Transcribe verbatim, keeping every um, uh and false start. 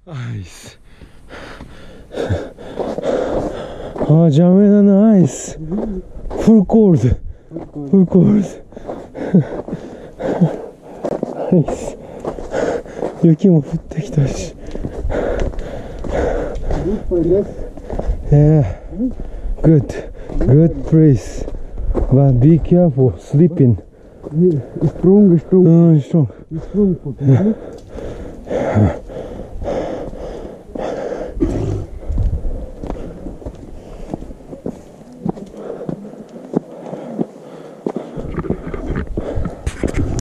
Nice. Oh, Jamena, nice. Full court. Full court. Nice. 雪も降ってきたし。Yeah. Good. Good place. But be careful sleeping. Strong, strong. Uh, strong. Strong.